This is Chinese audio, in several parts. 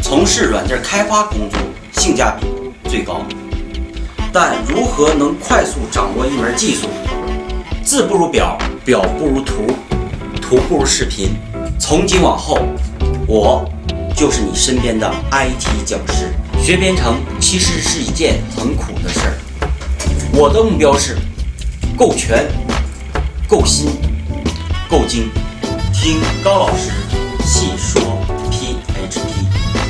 从事软件开发工作性价比最高。但如何能快速掌握一门技术？字不如表，表不如图，图不如视频。从今往后，我就是你身边的 IT 讲师。学编程其实是一件很苦的事儿。我的目标是够全、够新、够精。听高老师细说 PHP。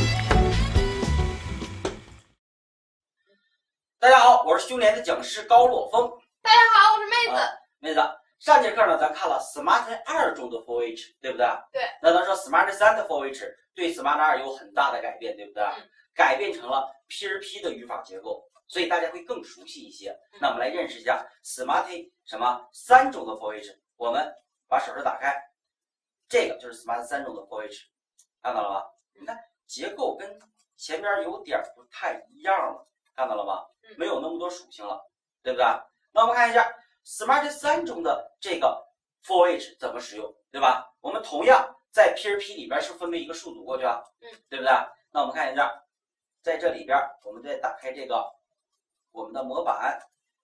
大家好，我是修炼的讲师高洛峰。 大家好，我是妹子。 妹子，上节课呢，咱看了 Smart 2中的 for-each， 对不对？ 对。 那咱说 Smart 3的 for-each 对 Smart 2有很大的改变，对不对？改变成了 PHP 的语法结构，所以大家会更熟悉一些。那我们来认识一下 Smart 3中的 for-each。我们把手势打开，这个就是 Smart 3中的 for-each， 看到了吧？你看结构跟前边有点不太一样了，看到了吗？没有那么多属性了，对不对？那我们看一下 Smart 3中的这个 for-each 怎么使用，对吧？我们同样在 PHP 里边是分为一个数组过去啊，对不对？那我们看一下，在这里边我们再打开这个我们的模板，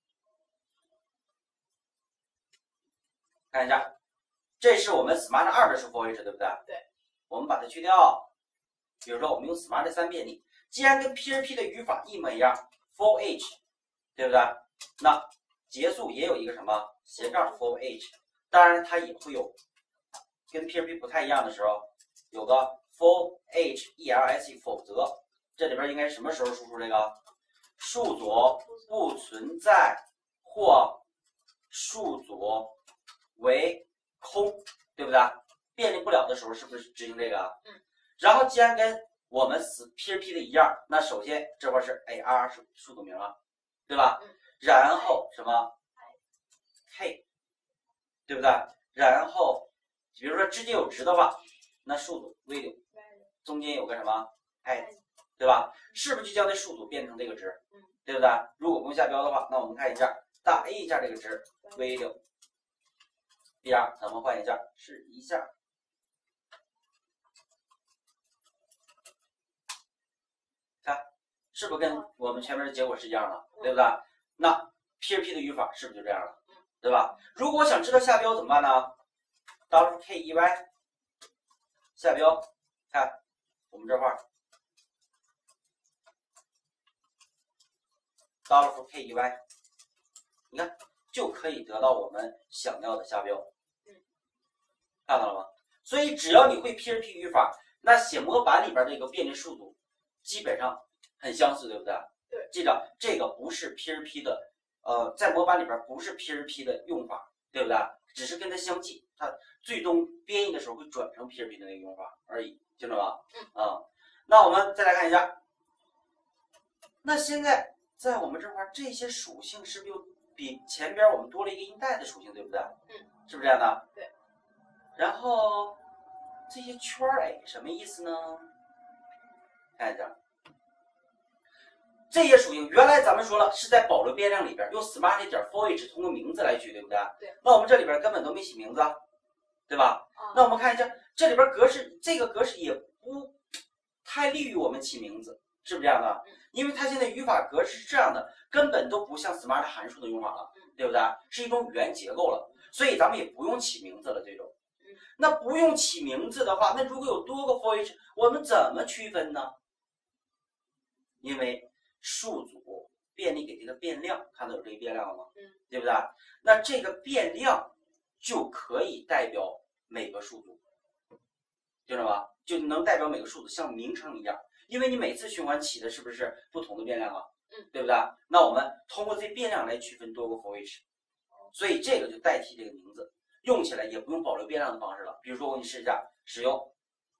看一下，这是我们 Smart 2的是 for-each， 对不对？ 对。 我们把它去掉，比如说我们用 Smart 3便利，既然跟 PHP 的语法一模一样 ，for-each， 对不对？那结束也有一个什么斜杠 for-each， 当然它也会有跟 PHP 不太一样的时候，有个 for-each else 否则，这里边应该什么时候输出这个数组不存在或数组为空，对不对？便利不了的时候是不是执行这个？然后既然跟我们PHP 的一样，那首先这块是 AR 是数组名了，对吧？然后什么 K， 对不对？然后比如说之间有值的话，那数组 value 中间有个什么 add， 对吧？是不是就将这数组变成这个值？对不对？如果不用下标的话，那我们看一下，大 A 一下这个值 value， 第二咱们换一下试一下，看是不是跟我们前面的结果是一样的，对不对？那 PHP 的语法是不是就这样了，对吧？如果我想知道下标怎么办呢？$key 下标，看我们这块$key， 你看就可以得到我们想要的下标，看到了吗？所以只要你会 PHP 语法，那写模板里边这个便利数组基本上很相似，对不对？ 对， 记着这个不是 PHP 的，在模板里边不是 PHP 的用法，对不对？只是跟它相近，它最终编译的时候会转成 PHP 的那个用法而已，清楚吧？那我们再来看一下，那现在在我们这块这些属性是不是又比前边我们多了一个 index 的属性，对不对？是不是这样的？ 对。然后这些圈儿什么意思呢？看一下。这些属性原来咱们说了是在保留变量里边用 smart 点 for-each 通过名字来取，对不对？ 对。那我们这里边根本都没起名字，对吧？那我们看一下这里边格式，这个格式也不太利于我们起名字，是不是这样的？因为它现在语法格式是这样的，根本都不像 smart 函数的用法了，对不对？是一种语言结构了，所以咱们也不用起名字了。这种，那不用起名字的话，那如果有多个 for-each， 我们怎么区分呢？因为数组便利给这个变量，看到有这个变量了吗？对不对？那这个变量就可以代表每个数组，听着吧？就能代表每个数组，像名称一样，因为你每次循环起的是不是不同的变量啊？对不对？那我们通过这变量来区分多个 for-each， 所以这个就代替这个名字，用起来也不用保留变量的方式了。比如说我给你试一下，使用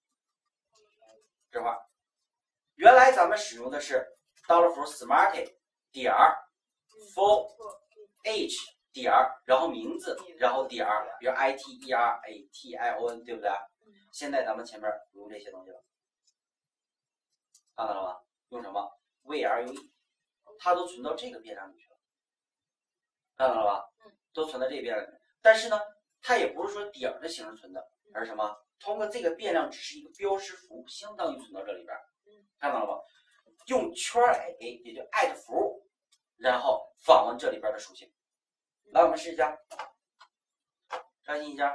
这块，原来咱们使用的是$smart 点 for-each 点然后名字，然后点比如 iteration， 对不对？现在咱们前面不用这些东西了，看到了吗？用什么 VLUE， 它都存到这个变量里去了，看到了吧？都存到这个变量里。但是呢，它也不是说点的形式存的，而是什么？通过这个变量只是一个标识符，相当于存到这里边， 看到了吗？用圈 A 也就 at 符，然后访问这里边的属性。来，我们试一下，刷新一下，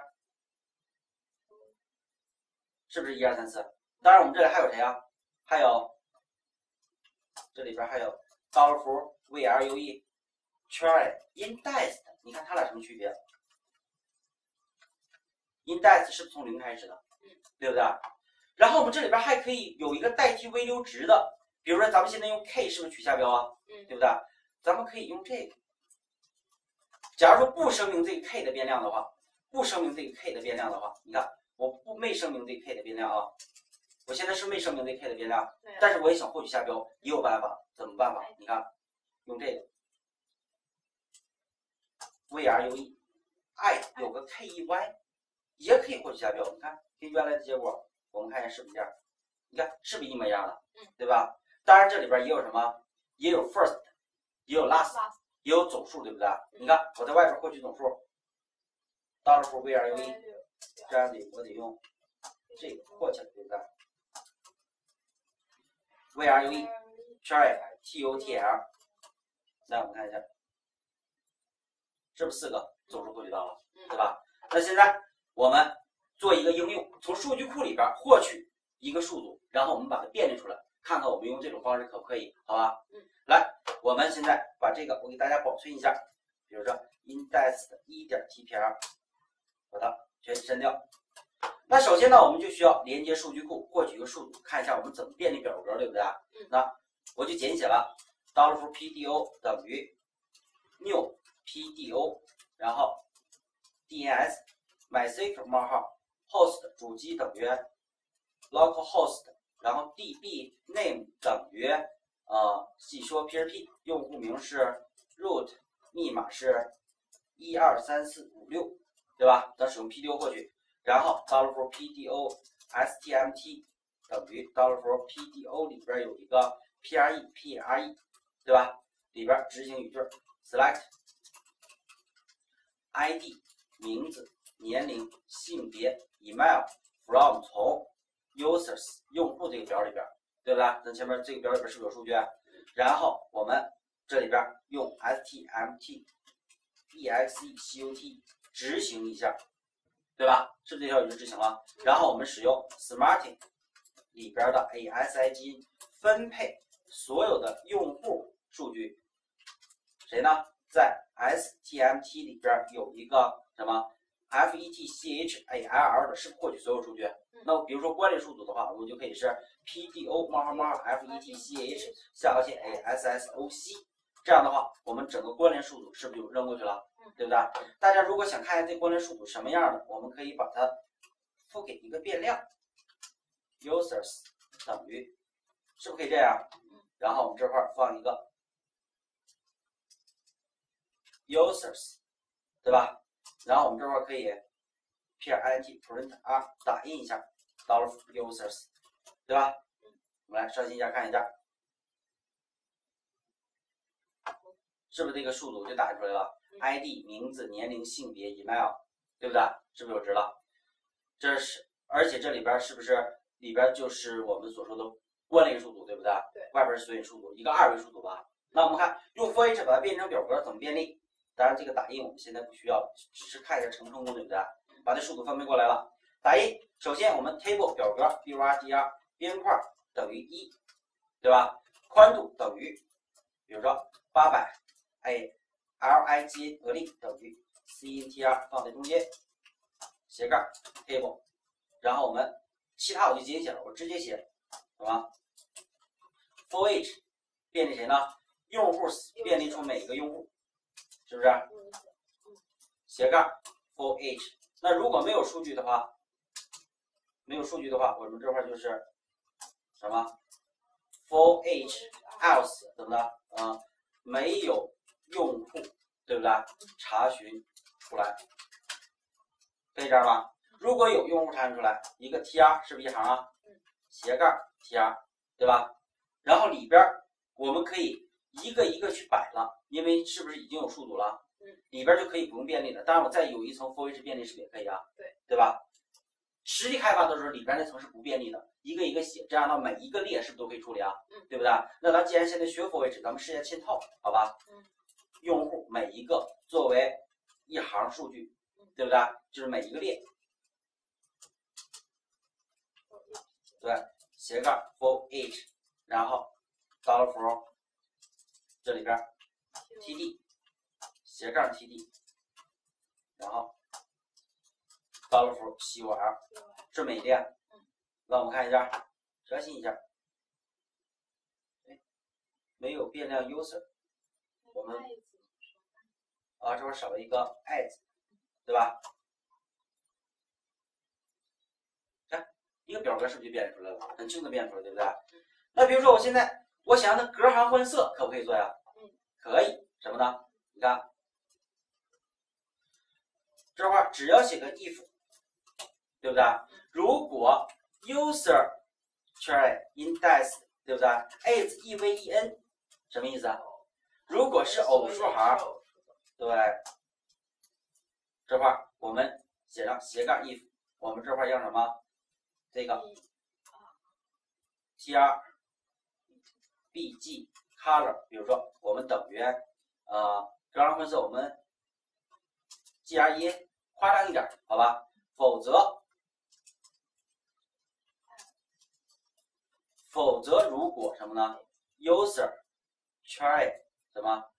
是不是1、2、3、4？当然，我们这里还有谁啊？还有这里边还有刀符 VRUE 圈 A index， 你看它俩什么区别 ？index 是不是从0开始的？对不对？然后我们这里边还可以有一个代替微流值的，比如说咱们现在用 k 是不是取下标啊？对不对？咱们可以用这个。假如说不声明这个 k 的变量的话，你看我没声明这个 k 的变量啊，我现在是没声明这个 k 的变量，但是我也想获取下标，也有办法，怎么办法？你看，用这个 VRUE i 有个 KEY 也可以获取下标，你看跟原来的结果，我们看一下是不是这样？你看是不是一模一样的？对吧？当然这里边也有什么？也有 first， 也有 last， 也有总数，对不对？你看我在外边获取总数，$符 VRUE， 这样我得用这个获起来，对不对 ？VRUE 圈 TOTL， 来我们看一下，是不是4个总数获取到了，对吧？那现在我们做一个应用，从数据库里边获取一个数组，然后我们把它变列出来，看看我们用这种方式可不可以，好吧？来，我们现在把这个我给大家保存一下，比如说 index 的1.tpr， 把它全删掉。那首先呢，我们就需要连接数据库，获取一个数组，看一下我们怎么变这表格，对不对？那我就简写了$符 PDO 等于 new PDO， 然后 DNS MySQL 冒号 host 主机等于 localhost， 然后 DB name 等于细说 PHP， 用户名是 root， 密码是123456，对吧？咱使用 PDO 获取，然后$符 PDO STMT 等于$符 PDO 里边有一个 PRE， 对吧？里边执行语句 select ID 名字、年龄、性别、email from 从 users 用户这个表里边，对不对？咱前面这个表里边是不是有数据？然后我们这里边用 STMT EXECUT 执行一下，对吧？是不是这条语句执行了？然后我们使用 Smarting 里边的 ASIG 分配所有的用户数据，谁呢？在 STMT 里边有一个什么 FETCHALL 的，是获取所有数据。那比如说关联数组的话，我们就可以是 PDO FETCH 下划线 ASSOC， 这样的话，我们整个关联数组是不是就扔过去了？对不对？大家如果想看一下这关联数组什么样的，我们可以把它赋给一个变量 users 等于，是不是可以这样？然后我们这块放一个 users， 对吧？然后我们这块可以 print print r 打印一下$users， 对吧？我们来刷新一下看一下，是不是这个数组就打印出来了？ ID 名字、年龄、性别、email， 对不对？是不是有值了？这是，而且这里边是不是里边就是我们所说的关联数组，对不对？ 对。 外边是索引数组，一个2维数组吧。那我们看用 for each 把它变成表格怎么便利？当然这个打印我们现在不需要，只是看一下成不成功，对不对？把这数组分配过来了，打印。首先我们 table 表格 BURDR 边块等于1，对吧？宽度等于，比如说800 LIG 得力等于 CINTR 放在中间，斜杠 table， 然后我们其他我就直接写了，我直接写，懂吗 ？for each 便利谁呢？用户便利出每一个用户，是不是？斜杠 for each。那如果没有数据的话，我们这块就是什么 for each else 怎么的？没有用户，对不对？查询出来，可以这样吧？如果有用户查询出来，一个 tr 是不是一行啊？斜杠 tr， 对吧？然后里边我们可以一个一个去摆了，因为是不是已经有数组了？里边就可以不用便利了。当然，我再有一层 for each 便利是不是也可以啊？对吧？ 实际开发的时候里边那层是不便利的，一个一个写，这样的每一个列是不是都可以处理啊？对不对？那咱既然现在学 for each，咱们试一下嵌套，好吧？用户每一个作为一行数据，对不对？就是每一个列，对，斜杠 for each， 然后dollar for 这里边 td 斜杠 td， 然后dollar for 西瓦尔，这每一列。那我们看一下，刷新一下，没有变量 user， 我们这会少了一个 as， 对吧？看一个表格是不是就变出来了？很轻松的变出来，对不对？那比如说我现在我想让它隔行换色，可不可以做呀？可以，什么呢？你看这块只要写个 if， 对不对？如果 user try index， 对不对 ？is even 什么意思啊？如果是偶数行，对，这块我们写上斜杠 if， 我们这块要什么？这个 tr bg color， 比如说我们等于隔行换色，我们 gr1 夸张一点，好吧？否则如果什么呢 ？user try 什么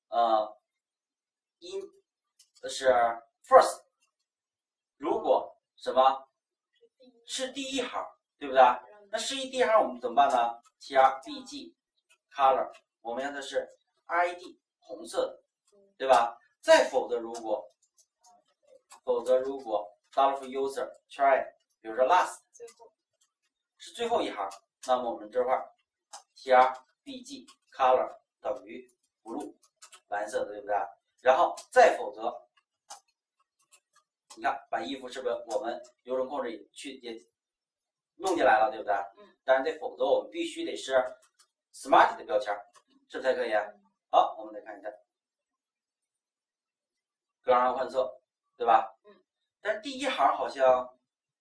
in 是 first， 如果什么是第一行，对不对？那是第一行我们怎么办呢 ？tr bg color 我们让它是 red 红色的，对吧？再否则如果 dollar for user try， 比如说 last 是最后一行。那么我们这块 tr bg color 等于 blue 蓝色的，对不对？然后再否则，你看把if是不是我们流程控制也弄进来了，对不对？但是这否则我们必须得是 smart 的标签，这才可以。好，我们来看一下隔行换色，对吧？但是第一行好像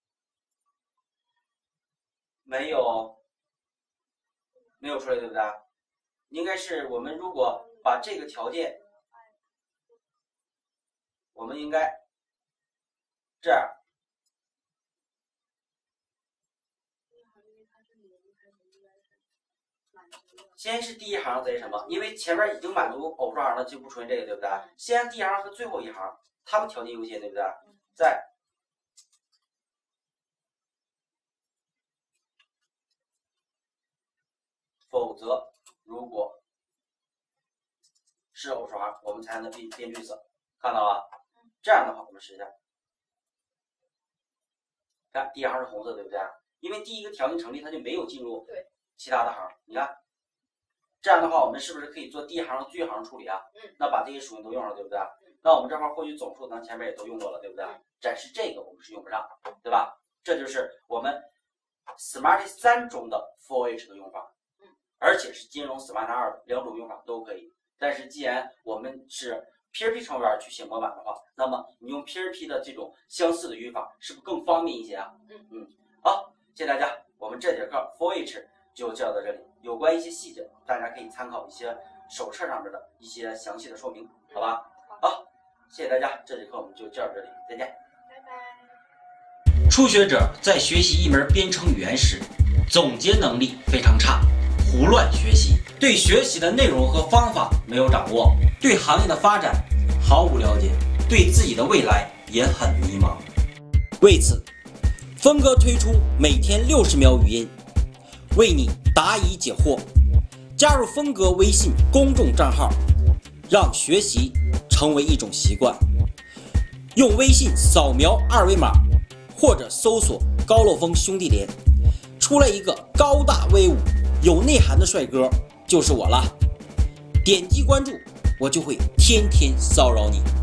没有出来，对不对？应该是我们如果把这个条件，我们应该这样。先是第一行贼什么？因为前面已经满足偶数行了，就不出现这个，对不对？先第一行和最后一行，它们条件优先，对不对？再否则，如果是偶数行，我们才能变绿色，看到了？这样的话，我们试一下，看第一行是红色，对不对？因为第一个条件成立，它就没有进入其他的行。你看，这样的话，我们是不是可以做第一行和最后行处理啊？那把这些属性都用上，对不对？那我们这块获取总数，咱前面也都用过了，对不对？展示这个我们是用不上，对吧？这就是我们 Smart 3中的 for each 的用法。而且是兼容 Smart 2的两种用法都可以。但是既然我们是 PHP 程序员去写模板的话，那么你用 PHP 的这种相似的语法是不是更方便一些啊？好，谢谢大家，我们这节课 for each 就教到这里。有关一些细节，大家可以参考一些手册上面的一些详细的说明，好吧？好，谢谢大家，这节课我们就教到这里，再见。 拜拜。 初学者在学习一门编程语言时，总结能力非常差。胡乱学习，对学习的内容和方法没有掌握，对行业的发展毫无了解，对自己的未来也很迷茫。为此，峰哥推出每天60秒语音，为你答疑解惑。加入峰哥微信公众账号，让学习成为一种习惯。用微信扫描二维码，或者搜索高漏峰兄弟连，出来一个高大威武有内涵的帅哥就是我了，点击关注，我就会天天骚扰你。